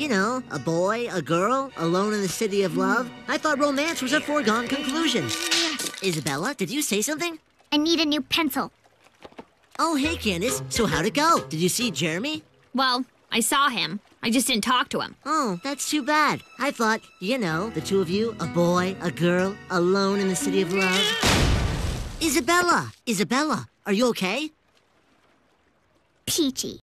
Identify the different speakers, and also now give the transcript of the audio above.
Speaker 1: You know, a boy, a girl, alone in the city of love. I thought romance was a foregone conclusion. Isabella, did you say something?
Speaker 2: I need a new pencil.
Speaker 1: Oh, hey, Candace. So how'd it go? Did you see Jeremy?
Speaker 3: Well, I saw him. I just didn't talk to him.
Speaker 1: Oh, that's too bad. I thought, you know, the two of you, a boy, a girl, alone in the city of love. Isabella, are you okay?
Speaker 2: Peachy.